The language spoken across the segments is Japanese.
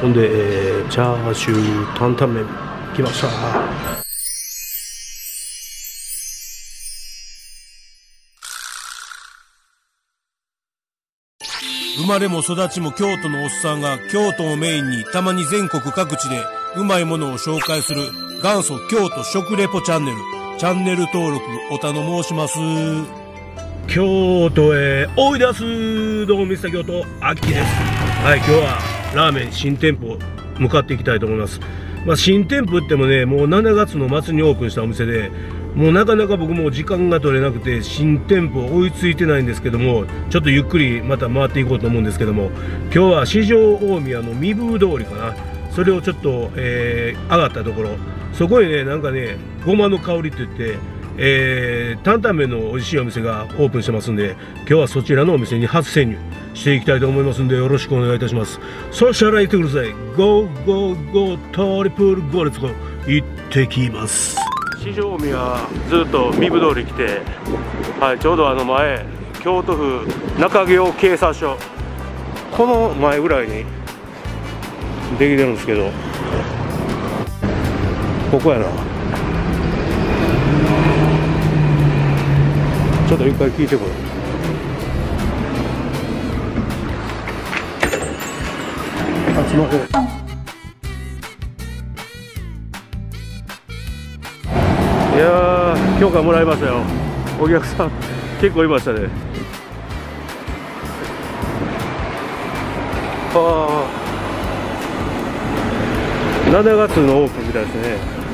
ほんで、チャーシュー担々麺来ました。 生まれも育ちも京都のおっさんが京都をメインにたまに全国各地でうまいものを紹介する元祖京都食レポチャンネル。チャンネル登録お頼申します。 京都へおいでやす。どうもミスター京都あきです。はい、今日はラーメン新店舗向かっていきたいと思います。新店舗ってもね、もう7月の末にオープンしたお店で、もうなかなか僕も時間が取れなくて新店舗追いついてないんですけども、ちょっとゆっくりまた回っていこうと思うんですけども、今日は四条大宮の御風通りかな、それをちょっと、上がったところ、そこにね、なんかね、ごまの香りって言って、担々麺の美味しいお店がオープンしてますんで、今日はそちらのお店に初潜入していきたいと思いますんで、よろしくお願いいたします。そしたら行ってください。ゴーゴーゴートリプルゴーレッツゴー、行ってきます。四条宮ずっと御風通り来て、はい、ちょうど前京都府中京警察署、この前ぐらいにできてるんですけど、ここやな。ちょっと一回聞いてこい。あ、すいません。いやー、許可もらいましたよ。お客さん結構いましたね。はあ、7月のオープンみたいですね。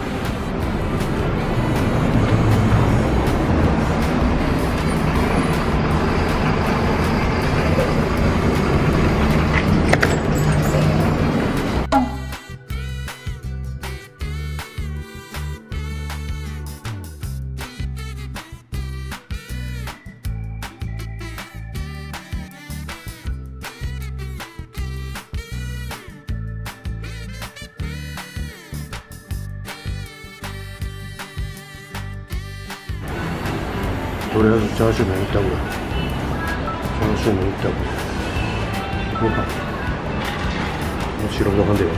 とりあえずチャーシュー麺いったぐらい。チャーシュー麺いったぐらい。ご飯。もちろんご飯でよ。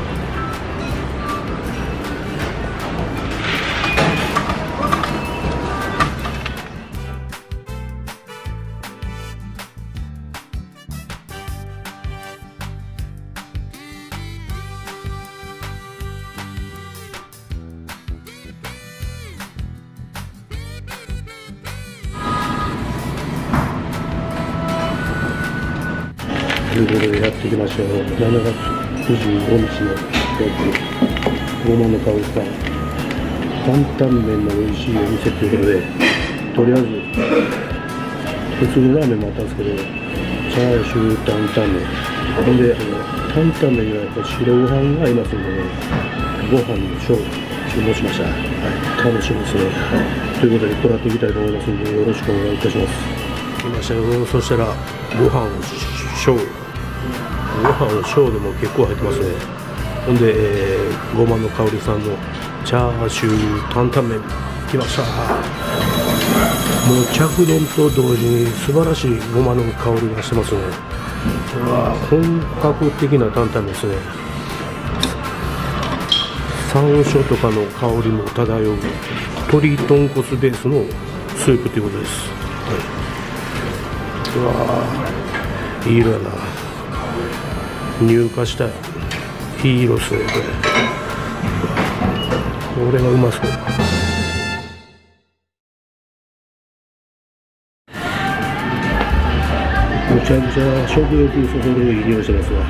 ということでやってきましたよ。7月25日のごまの香りさん、担々麺の美味しいお店ということで、とりあえず普通のラーメンもあったんですけど、チャーシュー担々麺、ほんで担々麺にはやっぱ白ご飯が合いますんでね、ご飯の小注文しました。はい、楽しみですね。ということで、こらっていきたいと思いますので、よろしくお願いいたします。来ましたよ。そしたらご飯を小、ご飯の小でも結構入ってますね。ほんで、ごまの香りさんのチャーシュー担々麺来ました。もう着丼と同時に素晴らしいごまの香りがしてますね。うわ、本格的な担々麺ですね。山椒とかの香りも漂う鶏豚骨ベースのスープということです。はい、うわ、いい色やな。乳化したいい色ですね。これがうまそう。むちゃくちゃ食欲そそるいい匂いしてますわ。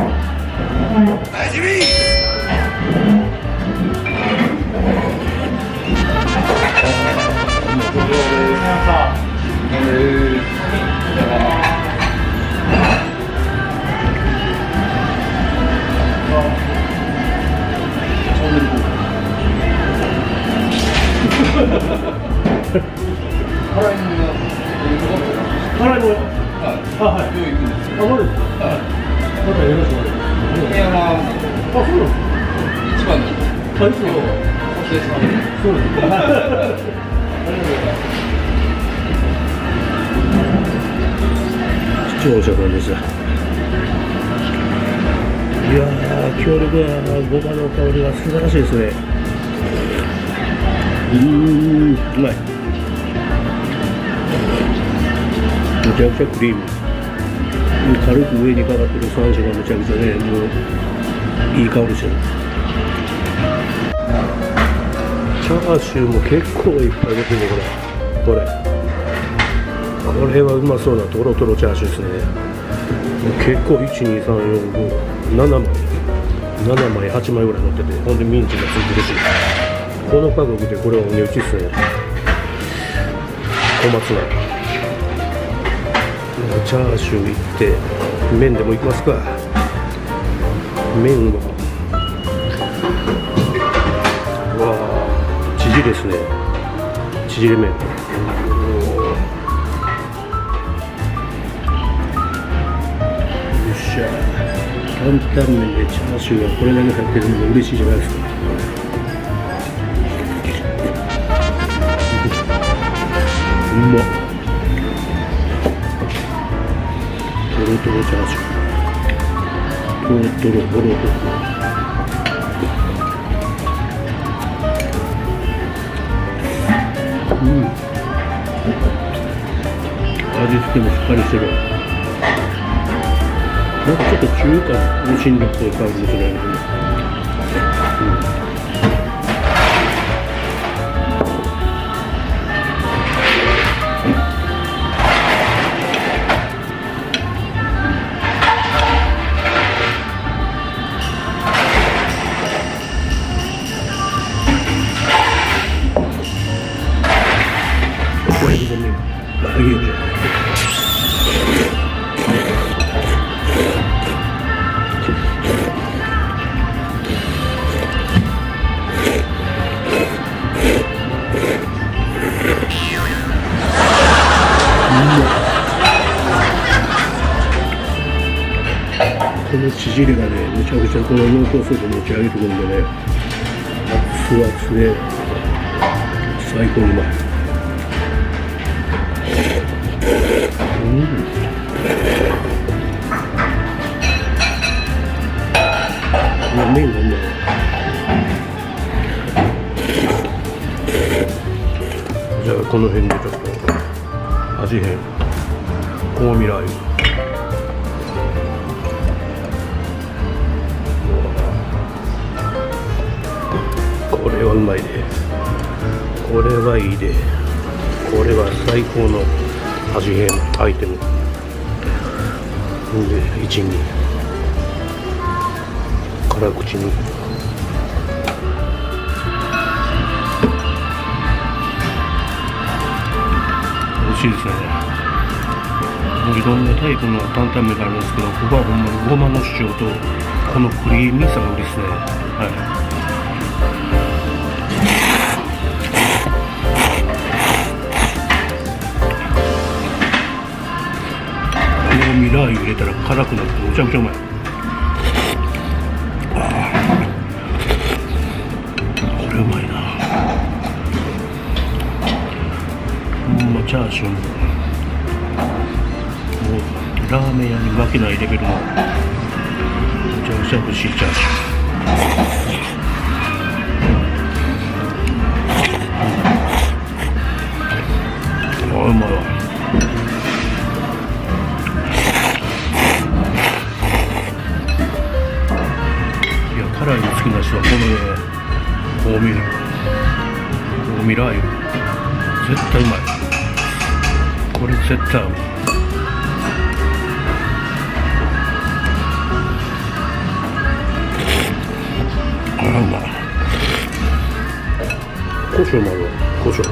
辛いもの。あ、はい。今日行くんです。あ、そうです。はい。またよろしくお願いします。部屋は。あ、そうなんです。一番に。あ、いつも。お世話様です。そうです。ありがとうございます。視聴者さんでした。 いやー、強力なごまの香りが素晴らしいですね。うまい。めちゃくちゃクリーム。軽く上にかかってる山椒がめちゃくちゃね、もういい香りしてる。チャーシューも結構いっぱい出てるね、これはうまそうなトロトロチャーシューですね。結構1、2、3、4、5、7枚、8枚ぐらい乗ってて、ほんでミンチがついてるし、この価格でこれはお値打ちですね。小松菜チャーシューいって麺でもいきますか。麺はわあ、縮れですね。縮れ麺。よっしゃ、担々麺でチャーシューがこれだけ入ってるのも嬉しいじゃないですか。うまっ。トロトロチャーシュー、トロトロトロトロ。味付けもしっかりしてる。なんかちょっと中華の香料っぽい香りもするやろね。これでね、あげようじゃない。この縮れがね、めちゃくちゃこの濃厚スープ持ち上げてくるんでね、熱々で最高にうまい。麺がうまい。じゃあこの辺でちょっと味変、香味ラー油。これはうまいで、これはいいで、これは最高の味変アイテムで、一味辛口に美味しいですね。もういろんなタイプの担々麺があるんですけど、ここはほんまにごまの主張とこのクリーミーさが売りですね。はい。香味ラー油入れたら辛くなってめちゃくちゃうまい。これうまいな。チャーシューもラーメン屋に負けないレベルのめちゃくちゃ美味しいチャーシュー。うまいわ。辛いの好きな人はこのね、香味ラー油絶対うまい。これ絶対うまい。うまい。胡椒もあるわ。胡椒。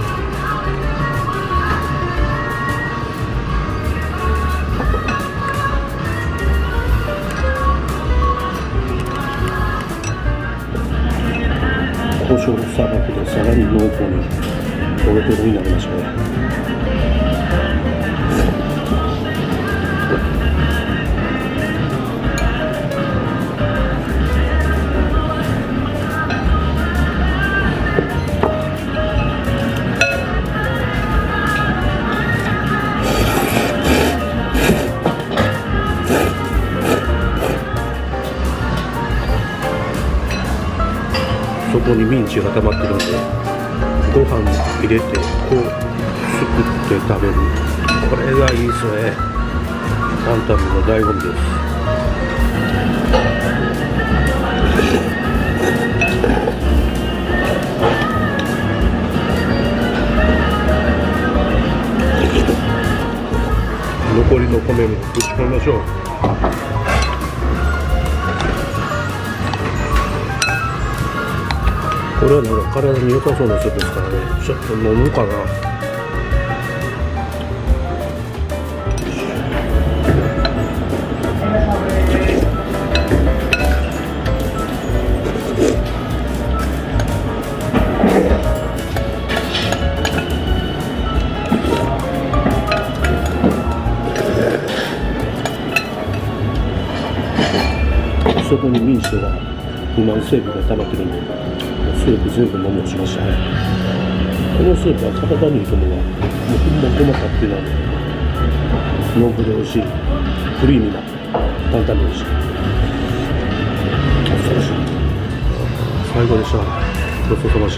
胡椒さばきでさらに濃厚にトロトロになりましたね。 そこにミンチが溜まってるんで、ご飯入れてこうすくって食べる、これがいいですね。担々麺の醍醐味です。残りの米もぶち込みましょう。これはなんか体に良さそうなスープですからね、ちょっと飲むかな。そこにミンチとかうまみ成分が溜まってるんで、スープ全部飲み干しましたね。このスープは体にいいと思うわ。もうほんま細かってなんで濃厚で美味しいクリーミーな担々麺でした。素晴らしい。最高でした。ごちそうさまでした。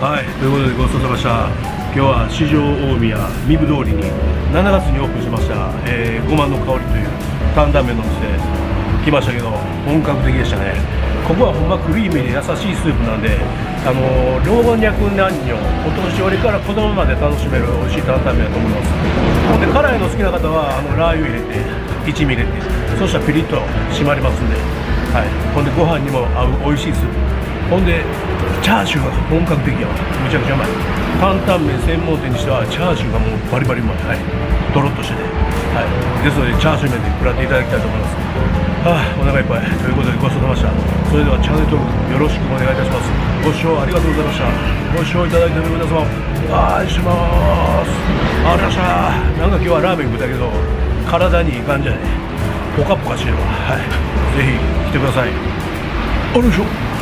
はい、ということでごちそうさまでした。今日は四条大宮三部通りに7月にオープンしましたごまの香りという担々麺のお店来ましたけど、本格的でしたね。ここはほんまクリーミーで優しいスープなんで、老若男女、お年寄りから子供まで楽しめる美味しい担々麺だと思います。ほんで辛いの好きな方はラー油入れて一味入れて、そしたらピリッと締まりますんで、はい、ほんでご飯にも合う美味しいスープ、ほんでチャーシューが本格的やわ。むちゃくちゃうまい。担々麺専門店にしてはチャーシューがもうバリバリうまい。はい、ドロッとしてて、はい、ですのでチャーシュー麺で食らっていただきたいと思います。はあ、お腹いっぱいということでごちそうさまでした。それではチャンネル登録よろしくお願いいたします。ご視聴ありがとうございました。ご視聴いただいている皆様、愛します。ありがとうございました。なんか今日はラーメン食ったけど体にいい感じやね。ポカポカしてるわ。はい、ぜひ来てください。ありがとうございました。